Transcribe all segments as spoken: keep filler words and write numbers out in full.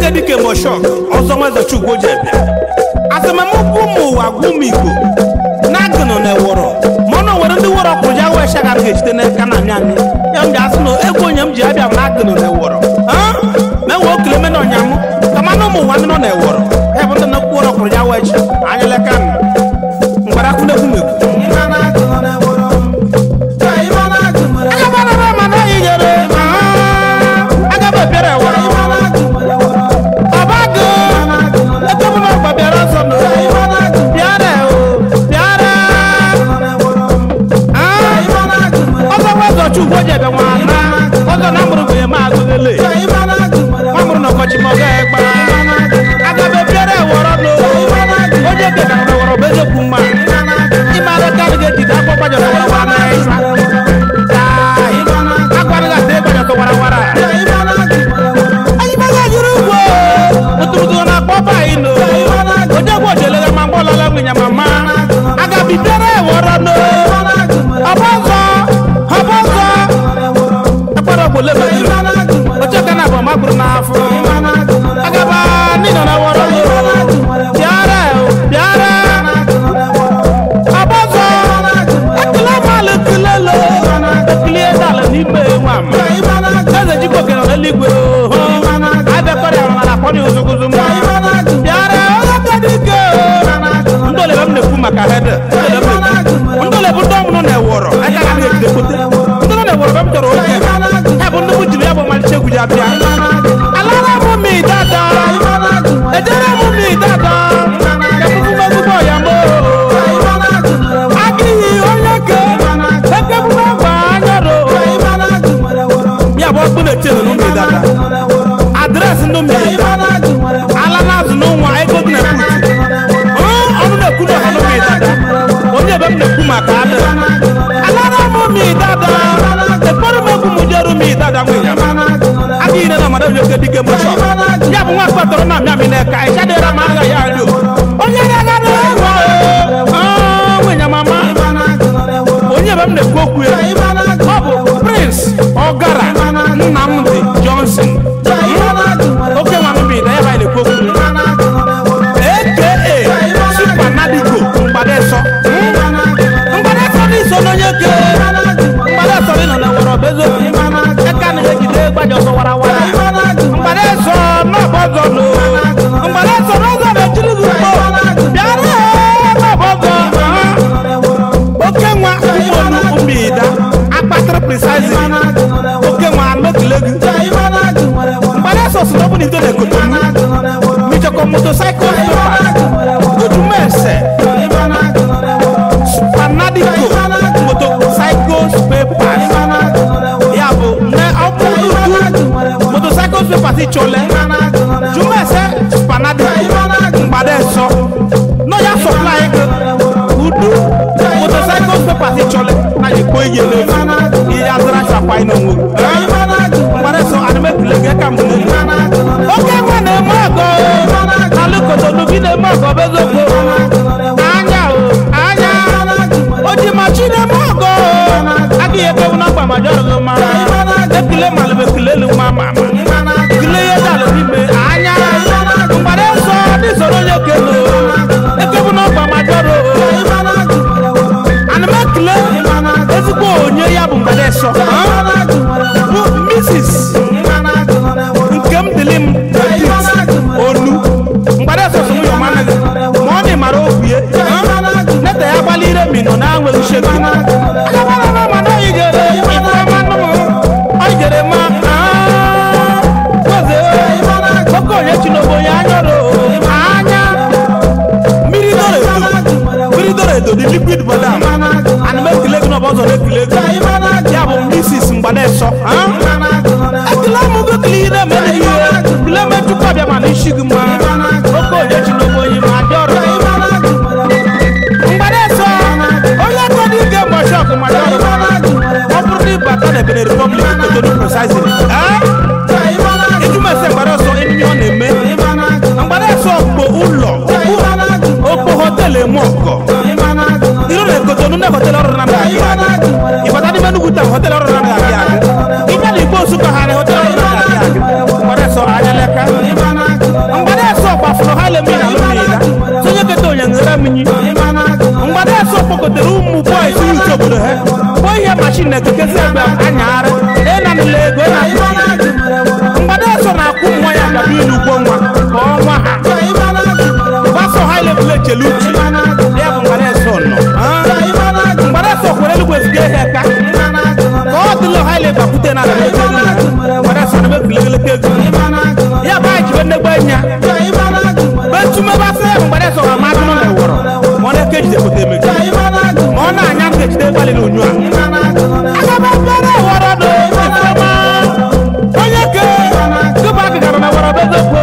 ke dike mo shock Ozo Nwezo Chukwu jebia asema mu gumu wa gumigo na gno na woro mono woro ndi woro kuja we shaga ke chite na kana nyani yam ja asno ego nyam ji abia na gno na woro ha me wo kleme no nyamu kama no mu wa no na woro e bo na woro kuja we chi anyele kan ngara ku na gumigo na gno na woro dai mana gumara aga mana mana yere aga be bere woro abago eto mo ba bere so no biare o biare Chukwu jebe nwana Ozo na mụrụ bụ eme agụgele nwa mụrụ na ọkọchị ma ọ ga-egba aga be bịara ewọrọ n'o onye gebe na wọrọ bụ ezekwu mma ịmara karị ga-ejide akwọ gbajọrọ wara wara na ịsa agwara ga te gbajọrọ wara wara anyị maga jiri ugbo ụtụtụ na akpọ bayi no onye gwa ojelega ma mgbe ọlala nwenya mama aga bi bịara ewọrọ n'o ọbọzọ bole bele oche kana ba maguru na afọ agaba ni no na woro biara biara abazo akila male kilelo akile dala ni be wa ma kaze jiko ke no ligwe abe kore na na koni uzuguzu ma biara akadike ndole bamne kuma ka hede ndole bu dom no na woro aka ka ni de kote ndole na woro bam toro Jabia alara mu mi dada ejere mu mi dada kebu mu mu ya mo aki oyeke kebu mu ba anyoro ya bo bu na tele mu mi dada address no mi ala na zu no nwa ego na kutu oh onu na kuno ha no mi dada onye be m na kuma ka ada alara mu mi dada e poro mo ku mu jeru mi dada mu ya ine na mara yoke dike mo so ya bu wa patoro na mi ami na ka e shade ra ma ga ya rio onye ga ga na wo ah wenya mama onye ba m na koku e obo Prince Ogara Nnamdi Johnson oke wa mi da ya ba ile koku aka Super Nadigo mbade so mbade so ni so no yoke mbade so ni na woro bezo eka na jide gbajo so wara wara mbare so no bozo no mbare so no go be julu go biara no bozo oke nwa umonu umida akpatra precisely oke nwa no kilegu mbare so so no ni to de kotonu mi joko motorcycle good messe fanadico motorcycle paper yabo na obu motorcycle paper ti chole jume se panadi mbade so no ya supply udu motorcycle paper ti chole na ye ko yele ni ya dra chapa ino mu mbade so anime plege kam ni oke wa na mago aluko to lu bi na mago bezo ko anya o anya odi machine mago agi e ko na pa majoro ma ekile malbe kile lu mama kile ya dalo bibe anya mbare so di soro yoke no ekebo no pa majoro anime kile ezigbo onye ya bu mbare so missus nkem dilim onu mbare so so yo mana mo ni maro ofie neta ya balire mi no na nwe ushegu ala na ma na igere ifama no igere ma koze koko ye chinobo ya nyoro anya miri dore miri dore do di liquid badam and make leg no bozo le leg ya bo missus mbade so ha akila mu go clean me ni le me tu kwa bia ma ni shigma koko ye chinobo yi ma joro mbade so oya ko di ge mo shock ma joro opportunity bata de Benin Republic to do precisely eh itu me se mbade so eni on eme mbade so po ulo opo hotel e moko iro le ko to nu na hotel oro na ya ibata di menu guta hotel oro na ya ina li bo su ka hare hotel oro na ya mbade so aya leka kpokotere ụmụ boys uche obodo ha bụ ihe machin na-ekekezi egbe anyagharị ịna nile ego mgbada ọsọ na-akwụ nwa ya gabi n'ugbo nwa ka ọnwa ha gbasọ ha level echelu uche ya bụ mgbada ọsọ nọ mgbada ọsọ kwere Enugu Ezike ihe ka ka ọ dịlụ ha level akwute na ala ego mgbada ọsọ na mebileleke ego ya bụ anyị jibe nnegbe enya betumebasị mgbada ọsọ ha madụ na ewọrọ ma ọ na-eke jide kote emego ma ọ na-anya nke jide gbalị na onyu a agaba mbere ewọrọ do ifeọma onye ke gụba agịgara na ewọrọ bezokwo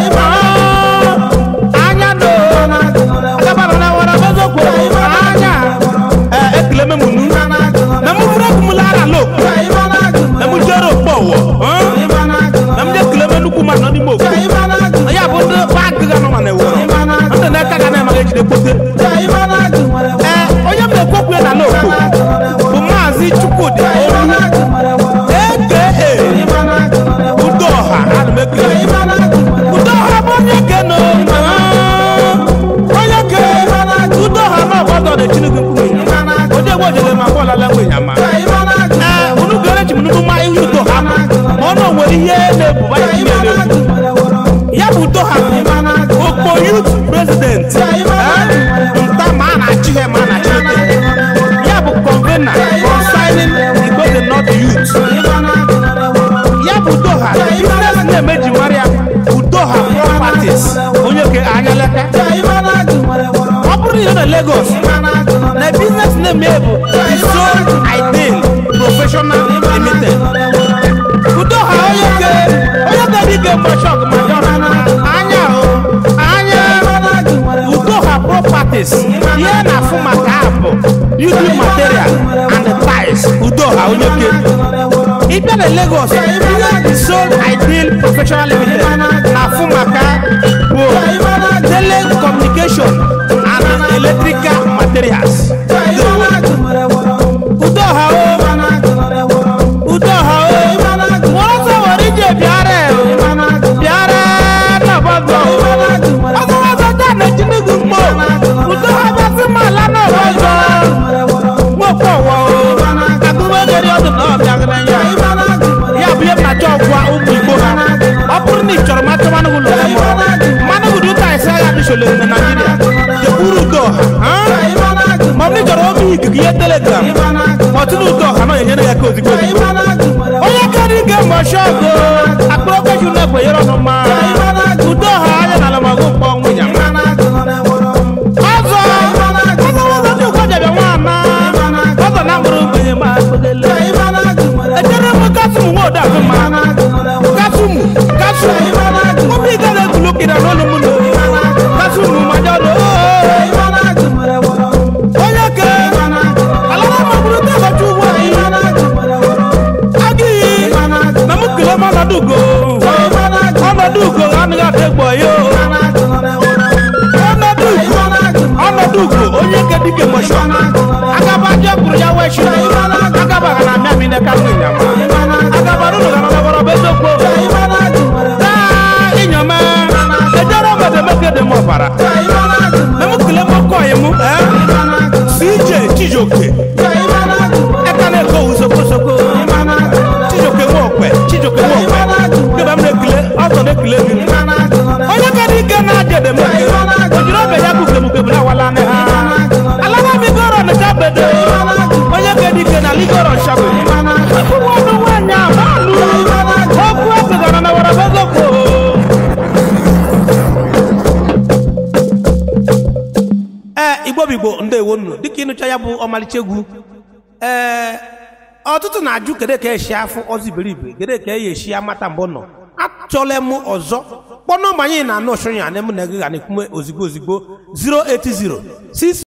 anya do agaba na ewọrọ bezokwo anya ekele memunu na mụ furu ekumula ara lo na mụ jere okpo ọwọ na mụ ekele menukwu ma nọ n'ime okpo ya bụ ndị agịga nọ na ewọrọ ndị na-eka ga na-emaghị ejide kpote onye m na-ekwokwu na n'okpo bụ maazị Chukwudi eke Udoha ana m ekele Udoha bụ onye ke nọ onye ke Udoha na ọgbọdọ na Chineke mkpụrụ onye gbo jere ma bọọlala nwe ya ma ee unu gere ji m nnukwu ma ihe Udoha ma ọ na nwere ihe na-ebuba ya ihe na-ebu ya bụ Udoha okpo youth president nta ma a na-achị ihe ma a na-achị ya bụ convener consigning Igbo the North youth ya bụ Udoha business na-emeji mara ya Udoha properties onye ke anya leka ọ bụrụ ihe na Lagos na business na-eme bụ the sole ideal professional limited Udoha onye ke onye ke dị ke mgbachọk ma anya anya Udoha properties ihe na-afụ maka abụ building material and tiles Udoha onye ke ịbịa na Lagos the sole ideal professional limited na-afụ maka bụ telecommunication and electrical materials Udoha o Udoha o wọ́n sọ wọ́n rí jẹ́ bịara bịara na bọ́gọ́ ọkọ̀ wọ́n sọ jẹ́ na Tinubu mọ́ Udoha bá sí máa lánà bọ́gọ́ wọ́n pọ̀ wọ́ o àgúgbọ́ gẹ̀rẹ́ ọdún náà bịara ya ya bụ ihe mmacha ọgwụwa ụmụ Igbo ha ọ bụrụ na ị chọrọ mata mmanụ ụlọ ya mụrụ mmanụ ụdị ụta ise ya bishole na Naịjirịa jekwuru Udoha ma ọ bụ chọrọ obi ikuku ihe telegram ma ọ tụrụ Udoha na enyere ya ka ozigbo ozigbo onye kere ike mbọchị ọgụ akpụrụ okeju na-ekwenyere ọnụ mma Udoha anya na alamagụ mkpọ nwụnya ọzọ ọzọ ndị ụkọ jebe nwaama ọzọ na mkpụrụ mgbenye ma akpụdele ejere m kasụmụ nwa ode ahụ ma kasụmụ kasụmụ ụmụ ike na-egulu kịda n'ụlọ m n'oyi kasụmụ ma jọdụ onye ke alama magburu tebọchị ugbo agịghị na mụ kele m ọnọdụ ugo ọnọdụ ugo anaghị ata egbo ya ọnọdụ ugo ọnọdụ ugo onye ke dike mọchọ agaba je kwuru ya wechi agaba ha na amị amị ka nwe nyama agaba rụrụ ga na ọbara bezokwo taa inyoma ejere ọbada mekede m ọbara na mụ kele m ọkọghị m C J Chijioke eka na-eko usokosoko Chijioke Nwokwe Chijioke Nwokwe kebe m na-ekele ọzọ na-ekele gị onye kedụ ike na-ajede m oke o jiri obe ya kukemukebula awala ane ha alaba migoro nịcha bedo onye kedụ ike na ligoro nshabe akwụkwọ ọnụ nwanyị amalụ okwu ekegara na wara bezokwo ee Igbo bigbo ndewo nnu dịka ịnụcha ya bụ ọmalịcha egwu ee ọtụtụ na-ajụ kedu ka eshi afọ Ozo Iberibe kedu ka e yeshi amata mbọ nọ achọla m ọzọ kpọnụ manye na anụ ọchụ ya na m na-ege ga na-ekwume ozigbo ozigbo zero eight zero six